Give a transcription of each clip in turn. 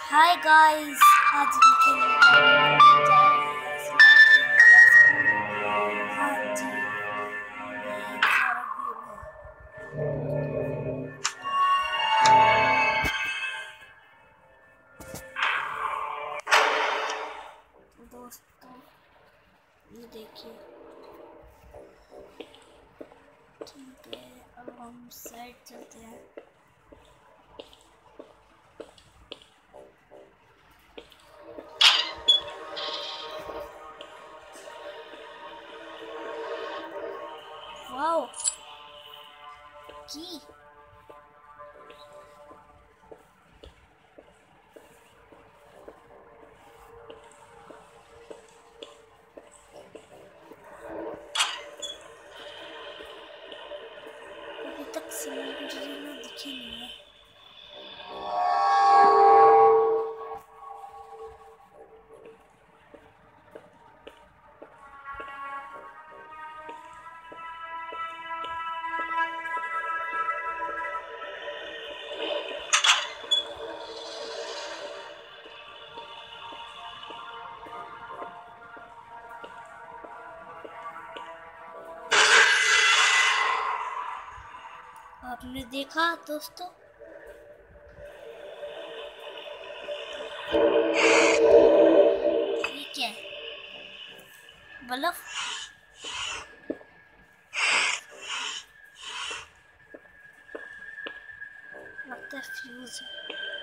Hi guys, आज हम खेलने जा रहे हैं स्लेंडरीना। हाँ जी, ये एक सारा गेम है। दोस्तों ये देखिए, ठीक है, अब हम साइड चलते हैं। वाओ की अभी तक स्लेंडरीना दिखी नहीं है। आपने देखा दोस्तों, ये क्या है? बल्ब लगता है फ्यूज है।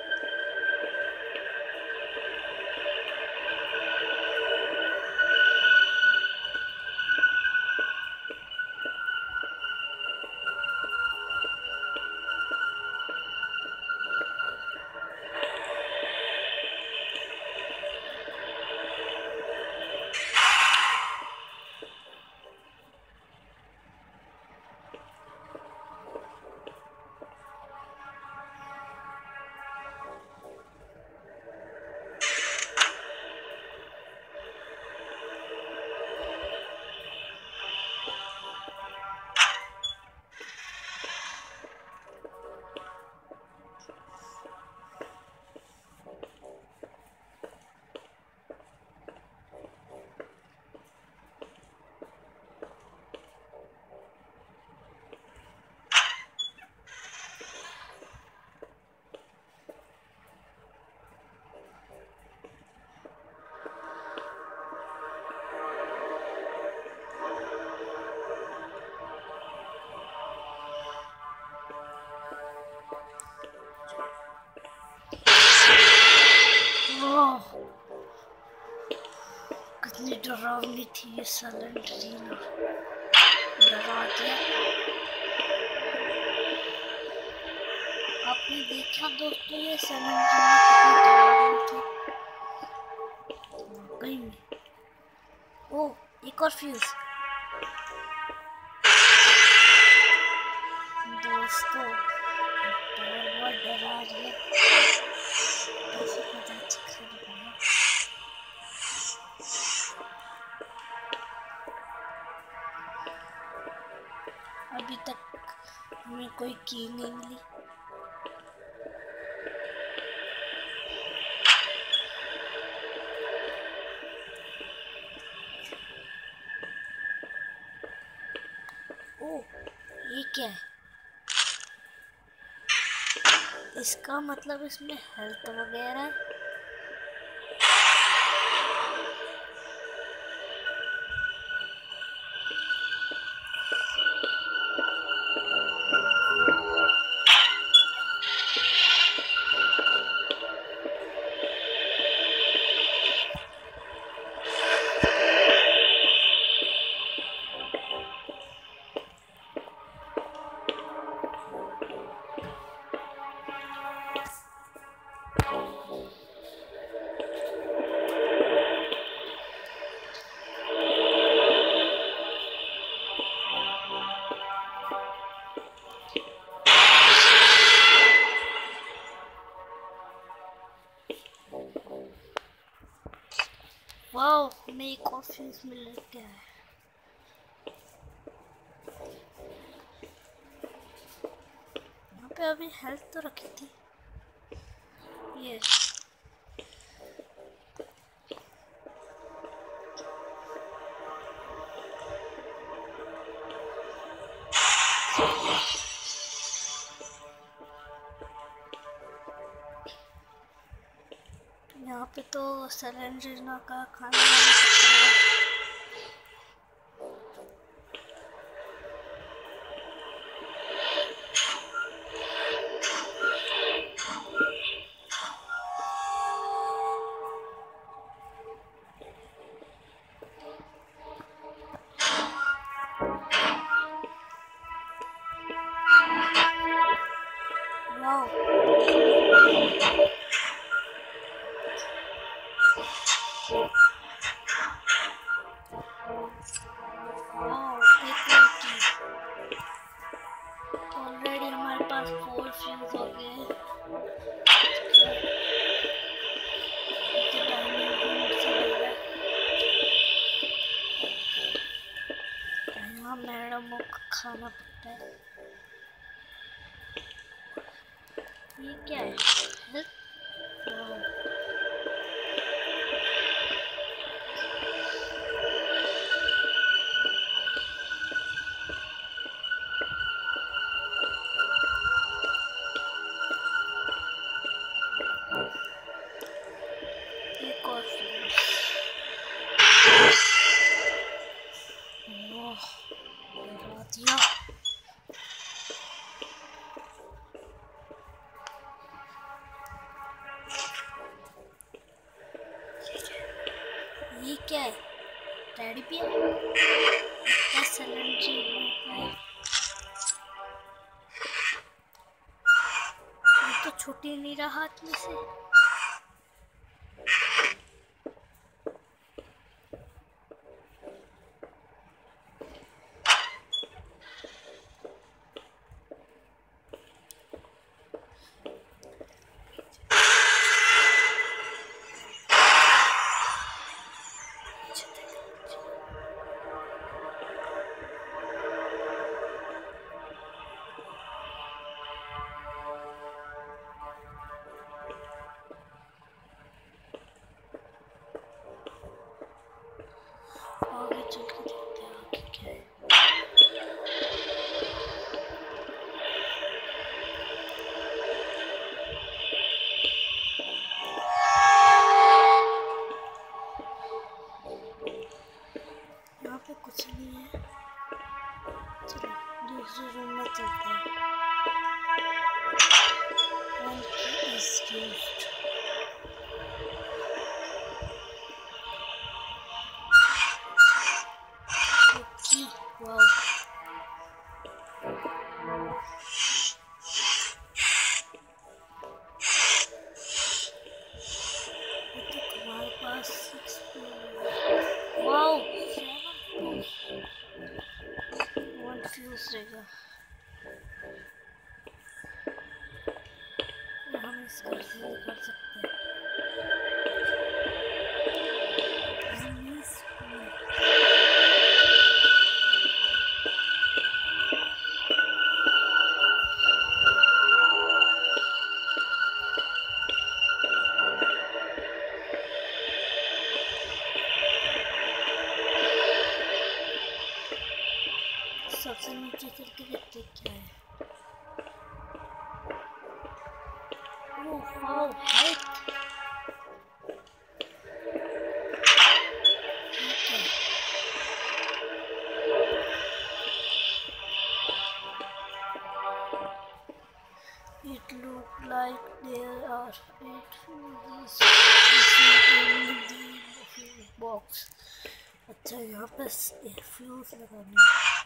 कितनी डरावनी थी ये स्लेंड्रीना, डरा दिया। आपने देखा दोस्तों, ये स्लेंड्रीना कितनी डरावनी थी वाकई में। ओ, एक और फ्यूज दोस्तों, बहुत डरा रही है। कैसे पता चल रहा है? अभी तक हमें कोई की नहीं मिली। ओह, ये क्या है? इसका मतलब इसमें हेल्थ वगैरह है। वाओ, हमें एक और फ्यूज मिल गया है। यहाँ पे अभी हेल्थ तो रखी थी। ये यहाँ पे तो स्लेंड्रिना का खाना बन सकता है। ऑलरेडी हमारे पास 4 फ्यूज हो गए हैं। यहाँ मैडम को खाना पड़ता है। ये क्या है? एक और दिया। ये क्या है? Teddy bear? ये तो छुट्टी नहीं रहा हाथ में से। आगे चल के देखते हैं आगे क्या है। यहाँ पे कुछ नहीं है। चलो दूसरे रूम में चलते हैं। One key is used. Okay, wow. हमारे पास 6 वाओ 1 फ्यूज रहेगा। हम इस घर से निकल सकते हैं। सबसे नीचे करके देखते क्या है। Wow height. It look like there are 8 fuses in the box. अच्छा यहाँ पे फ्यूज लगाने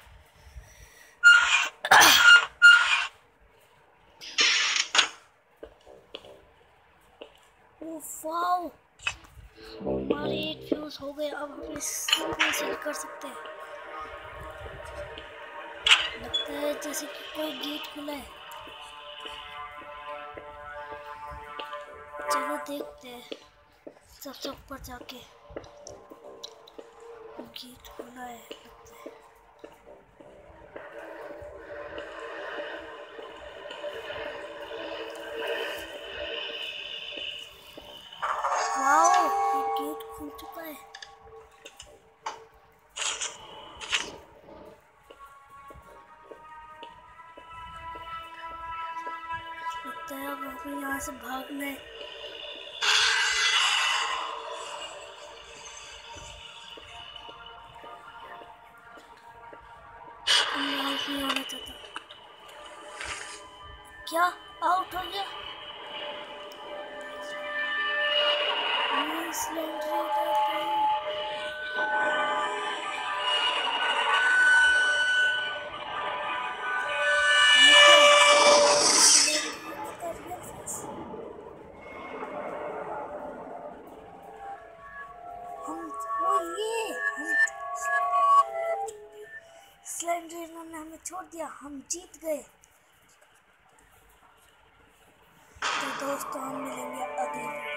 वाओ हमारे 8 फ्यूज हो गए। अब हम इसमें सेल कर सकते हैं। लगता है जैसे कि कोई गेट खुला है। चलो देखते हैं सबसे ऊपर जाके। गेट खुला है लगता है। वाओ ये गेट खुल चुका है। लगता है अब हमें यहाँ से भागना है। क्या आउट हो गया? स्लेंड्रीना का रियल फेस। स्लेंड्रिना ने हमें छोड़ दिया, हम जीत गए। तो दोस्तों हम मिलेंगे अगले वीडियो।